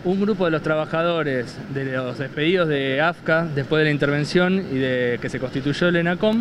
Un grupo de los trabajadores de los despedidos de AFCA después de la intervención y de que se constituyó el ENACOM,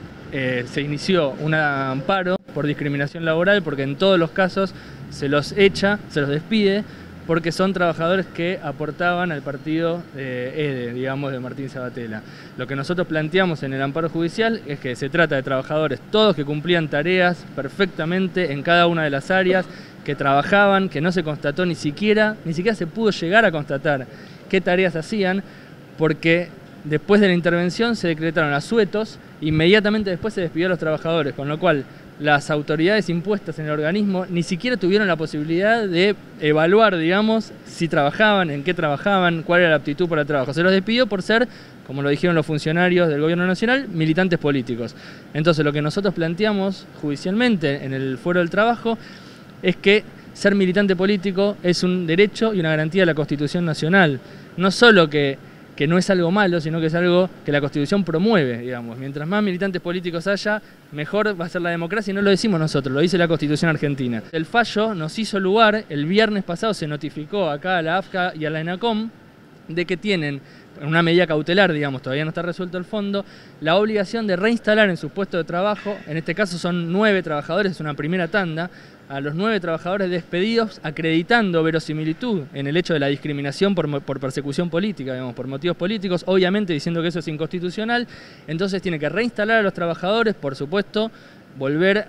se inició un amparo por discriminación laboral porque en todos los casos se los echa, se los despide porque son trabajadores que aportaban al partido EDE, digamos, de Martín Sabatella. Lo que nosotros planteamos en el amparo judicial es que se trata de trabajadores todos que cumplían tareas perfectamente en cada una de las áreas, que trabajaban, que no se constató ni siquiera se pudo llegar a constatar qué tareas hacían, porque después de la intervención se decretaron asuetos, inmediatamente después se despidió a los trabajadores, con lo cual las autoridades impuestas en el organismo ni siquiera tuvieron la posibilidad de evaluar, digamos, si trabajaban, en qué trabajaban, cuál era la aptitud para el trabajo. Se los despidió por ser, como lo dijeron los funcionarios del gobierno nacional, militantes políticos. Entonces lo que nosotros planteamos judicialmente en el Fuero del Trabajo es que ser militante político es un derecho y una garantía de la Constitución Nacional. No solo que no es algo malo, sino que es algo que la Constitución promueve, digamos. Mientras más militantes políticos haya, mejor va a ser la democracia, y no lo decimos nosotros, lo dice la Constitución argentina. El fallo nos hizo lugar, el viernes pasado se notificó acá a la AFCA y a la ENACOM de que tienen, en una medida cautelar, digamos, todavía no está resuelto el fondo, la obligación de reinstalar en sus puestos de trabajo, en este caso son 9 trabajadores, es una primera tanda, a los 9 trabajadores despedidos, acreditando verosimilitud en el hecho de la discriminación por persecución política, digamos, por motivos políticos, obviamente diciendo que eso es inconstitucional. Entonces tiene que reinstalar a los trabajadores, por supuesto, volver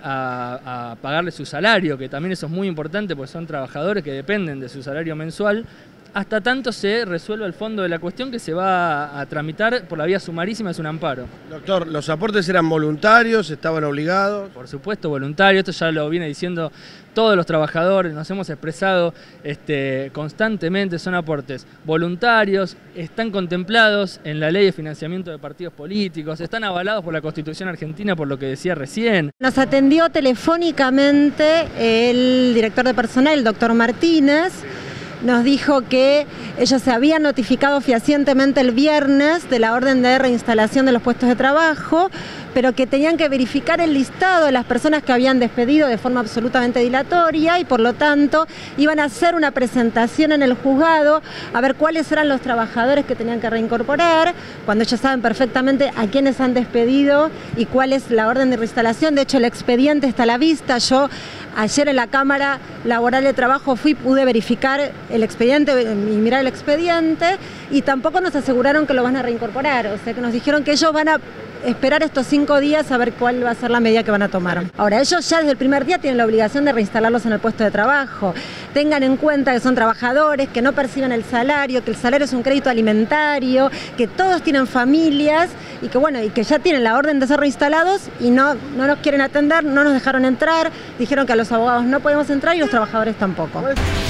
a pagarles su salario, que también eso es muy importante, porque son trabajadores que dependen de su salario mensual, hasta tanto se resuelva el fondo de la cuestión, que se va a tramitar por la vía sumarísima, es un amparo. Doctor, ¿los aportes eran voluntarios, estaban obligados? Por supuesto, voluntarios, esto ya lo viene diciendo todos los trabajadores, nos hemos expresado constantemente, son aportes voluntarios, están contemplados en la Ley de Financiamiento de Partidos Políticos, están avalados por la Constitución Argentina, por lo que decía recién. Nos atendió telefónicamente el director de personal, el doctor Martínez. Nos dijo que ellos se habían notificado fehacientemente el viernes de la orden de reinstalación de los puestos de trabajo, pero que tenían que verificar el listado de las personas que habían despedido de forma absolutamente dilatoria y por lo tanto iban a hacer una presentación en el juzgado a ver cuáles eran los trabajadores que tenían que reincorporar, cuando ellos saben perfectamente a quiénes han despedido y cuál es la orden de reinstalación. De hecho, el expediente está a la vista. Yo ayer en la Cámara Laboral de Trabajo pude verificar el expediente y mirar el expediente, y tampoco nos aseguraron que lo van a reincorporar, o sea que nos dijeron que ellos van a esperar estos 5 días a ver cuál va a ser la medida que van a tomar. Ahora, ellos ya desde el primer día tienen la obligación de reinstalarlos en el puesto de trabajo. Tengan en cuenta que son trabajadores, que no perciben el salario, que el salario es un crédito alimentario, que todos tienen familias y que bueno, y que ya tienen la orden de ser reinstalados y no nos quieren atender, no nos dejaron entrar, dijeron que a los abogados no podemos entrar y los trabajadores tampoco.